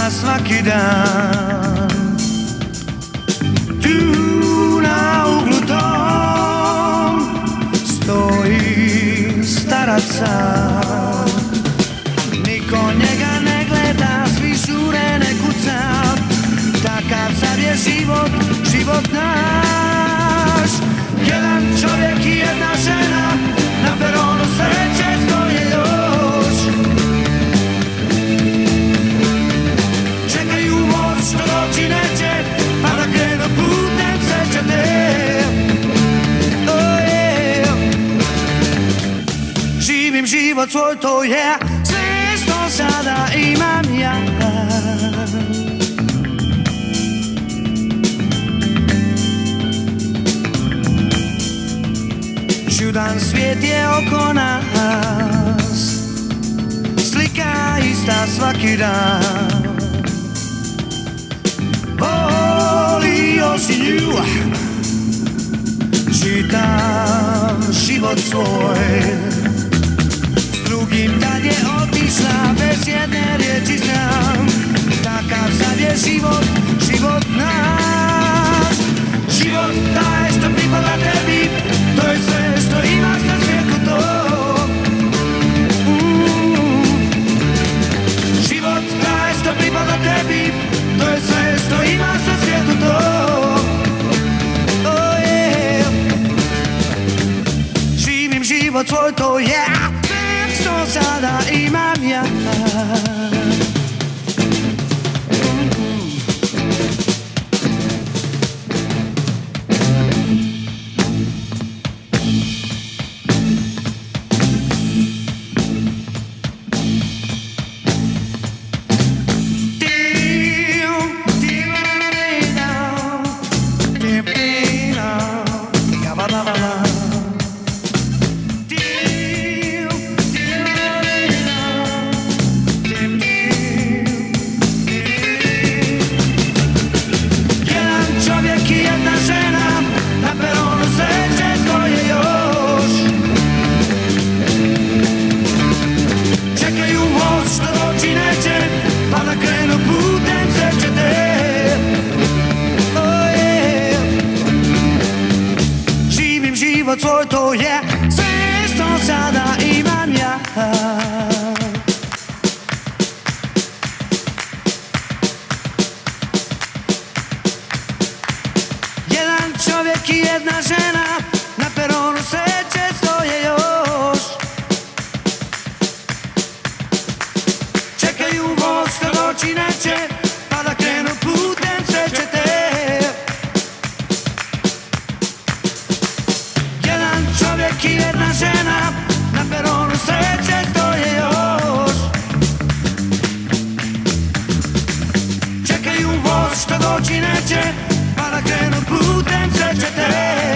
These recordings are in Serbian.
ista svaki dan. Tu na uglu tom stoji starac sam. Niko njega ne gleda, svi žure ne kuca. Takav sad je život, život naš. Jedan čovjek i jedna žena, na peronu sreće stoje još. Čekaju voz što doći neće, pa da krenu putem srećete. Oh yeah. Živim život svoj, to je sve što sada imam ja. Čudan svijet je oko nas, slika ista svaki dan. Volio si nju, čitam život svoj. S drugim tad je otišla, bez jedne riječi znam. Takav sad je život, život naš. Život taj što pripada tebi, to je sve što imaš na svijetu to. Život taj što pripada tebi, to je sve što imaš na svijetu to. Oh yeah. Živim život svoj, to je sve što sada imam ja. Život svoj, to je sve što sada imam ja. Jedan čovjek i jedna žena, na peronu sreće stoje još. Čekaju voz što doći neće, pa da krenu putem srećete. Čovjek i jedna žena, na peronu sreće stoje još. Čekaju voz što doći neće, pa da krenu putem srećete.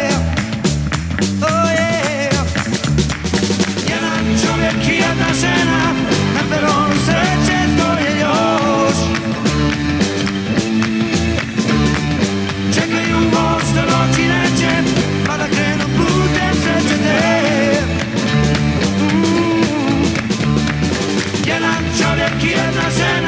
Oh yeah. Jedan čovjek i jedna žena, na peronu sreće stoje još. Čekaju voz što doći neće, pa da krenu putem srećete. Jedan čovjek i jedna žena.